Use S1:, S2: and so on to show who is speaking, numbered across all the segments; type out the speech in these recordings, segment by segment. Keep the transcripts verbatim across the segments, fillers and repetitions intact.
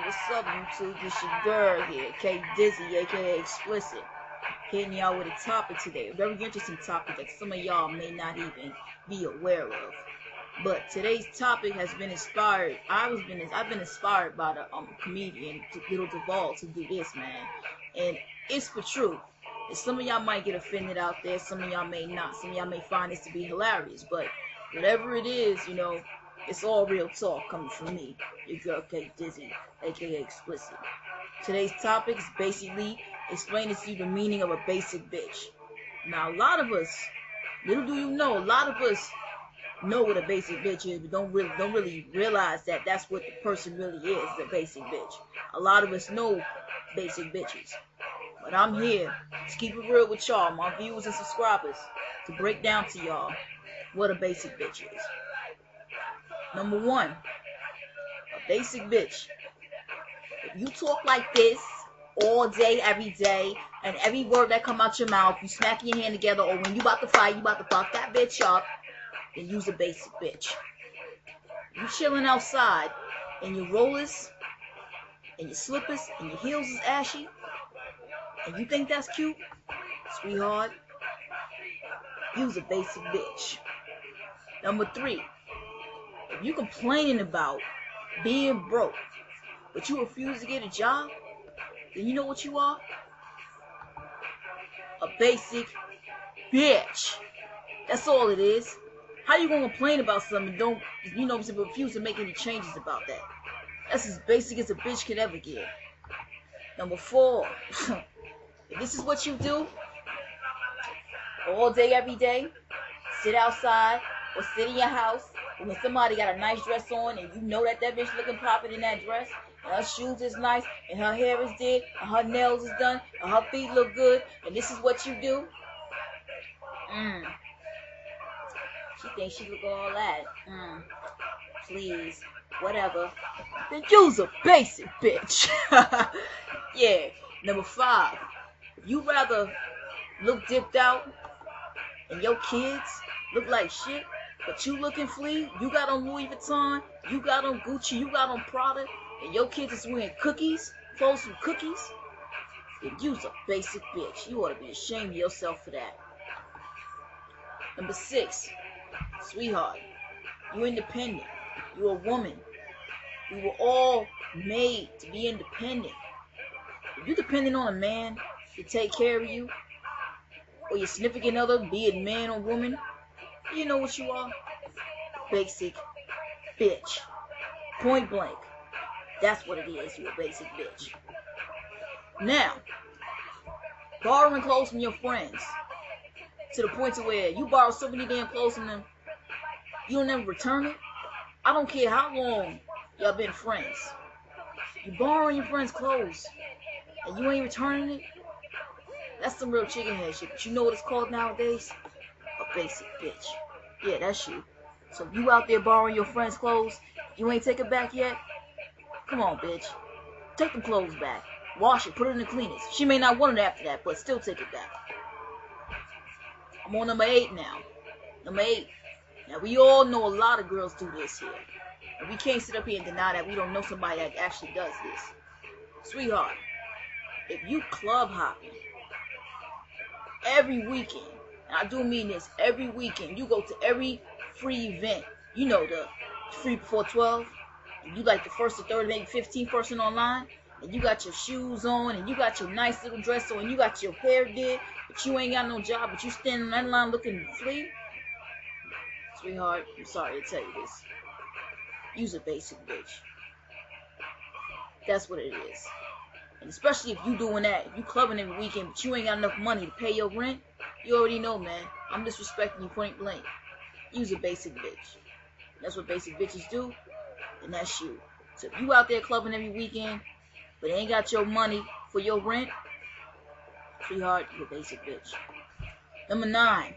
S1: What's up, YouTube? This your girl here, K Dizzy, aka Explicit, hitting y'all with a topic today. A very interesting topic that some of y'all may not even be aware of. But today's topic has been inspired. I was been I've been inspired by the um comedian Little Duval to do this, man, and it's for truth. And some of y'all might get offended out there. Some of y'all may not. Some of y'all may find this to be hilarious. But whatever it is, you know, it's all real talk coming from me, your girl K Dizzy, aka Explicit. Today's topic is basically explaining to you the meaning of a basic bitch. Now, a lot of us, little do you know, a lot of us know what a basic bitch is, but don't really don't really realize that that's what the person really is, a basic bitch. A lot of us know basic bitches. But I'm here to keep it real with y'all, my viewers and subscribers, to break down to y'all what a basic bitch is. Number one, a basic bitch. If you talk like this all day, every day, and every word that come out your mouth, you smack your hand together, or when you about to fight, you about to fuck that bitch up, then you's a basic bitch. You chilling outside in your rollers, and your slippers, and your heels is ashy, and you think that's cute, sweetheart, you's a basic bitch. Number three, if you complaining about being broke, but you refuse to get a job, then you know what you are? A basic bitch. That's all it is. How you gonna complain about something and don't, you know, refuse to make any changes about that? That's as basic as a bitch could ever get. Number four, if this is what you do all day, every day, sit outside or sit in your house, and when somebody got a nice dress on and you know that that bitch looking poppin' in that dress, and her shoes is nice, and her hair is did, and her nails is done, and her feet look good, and this is what you do, mm. She thinks she look all that, mm. Please, whatever, then you's a basic bitch. Yeah. Number five, if you rather look dipped out and your kids look like shit, but you looking flea, you got on Louis Vuitton, you got on Gucci, you got on Prada, and your kids is wearing cookies, clothes from cookies, then you's a basic bitch. You ought to be ashamed of yourself for that. Number six, sweetheart, you independent. You a woman. We were all made to be independent. If you're dependent on a man to take care of you, or your significant other, be it man or woman, you know what you are? Basic bitch. Point blank. That's what it is, you a basic bitch. Now, borrowing clothes from your friends, to the point to where you borrow so many damn clothes from them, you don't ever return it. I don't care how long y'all been friends. You borrowing your friends' clothes, and you ain't returning it? That's some real chicken head shit. But you know what it's called nowadays? A basic bitch. Yeah, that's you. So if you out there borrowing your friends' clothes, you ain't take it back yet? Come on, bitch. Take the clothes back. Wash it. Put it in the cleaners. She may not want it after that, but still take it back. I'm on number eight now. Number eight. Now, we all know a lot of girls do this here. And we can't sit up here and deny that we don't know somebody that actually does this. Sweetheart, if you club hopping every weekend, and I do mean this, every weekend, you go to every free event, you know, the free before twelve, and you like the first or third, maybe fifteenth person online, and you got your shoes on, and you got your nice little dress on, and you got your hair did, but you ain't got no job, but you standing in that line looking flea. Sweetheart, I'm sorry to tell you this. You's a basic bitch. That's what it is. And especially if you doing that, if you clubbing every weekend, but you ain't got enough money to pay your rent, you already know, man. I'm disrespecting you point blank. You's a basic bitch. That's what basic bitches do, and that's you. So if you out there clubbing every weekend, but ain't got your money for your rent, sweetheart, you a basic bitch. Number nine,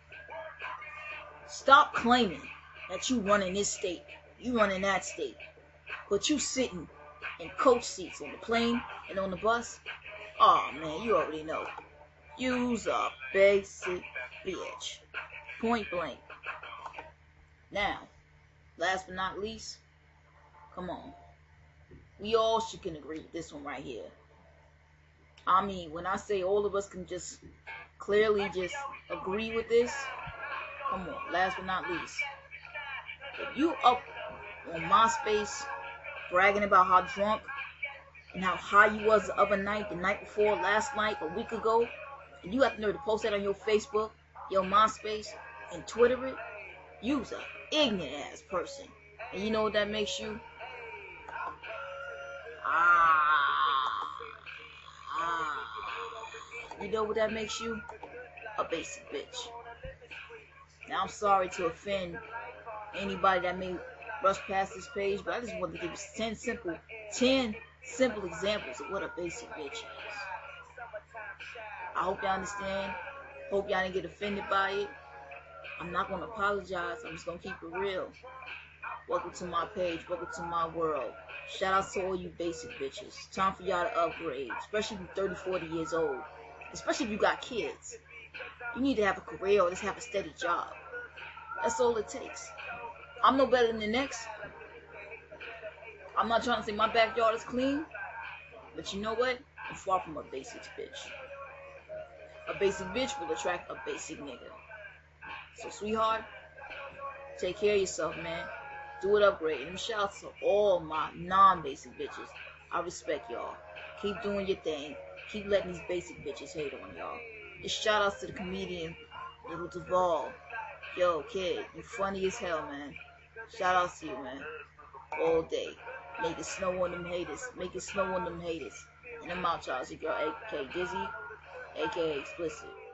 S1: stop claiming that you run in this state, you run in that state, but you sitting in coach seats on the plane and on the bus. Oh man, you already know. You's a basic bitch. Point blank. Now, last but not least, come on. We all should can agree with this one right here. I mean, when I say all of us can just clearly just agree with this, come on, last but not least. If you up on MySpace bragging about how drunk and how high you was the other night, the night before, last night, a week ago, and you got the nerve to post that on your Facebook, your MySpace, and Twitter it, you's an ignorant ass person. And you know what that makes you? Ah, ah. You know what that makes you? A basic bitch. Now I'm sorry to offend anybody that may rush past this page, but I just wanted to give you ten simple, ten simple examples of what a basic bitch is. I hope y'all understand. Hope y'all didn't get offended by it. I'm not gonna apologize. I'm just gonna keep it real. Welcome to my page. Welcome to my world. Shout out to all you basic bitches. Time for y'all to upgrade, especially if you're thirty, forty years old. Especially if you got kids. You need to have a career or just have a steady job. That's all it takes. I'm no better than the next. I'm not trying to say my backyard is clean, but you know what? I'm far from a basic bitch. A basic bitch will attract a basic nigga. So, sweetheart, take care of yourself, man. Do it upgrade. And shout out to all my non-basic bitches. I respect y'all. Keep doing your thing. Keep letting these basic bitches hate on y'all. Just shout outs to the comedian, Little Duval. Yo, kid, you funny as hell, man. Shout outs to you, man. All day. Make it snow on them haters. Make it snow on them haters. And I'm out, y'all. It's your girl, A K Dizzy, A K A Explicit.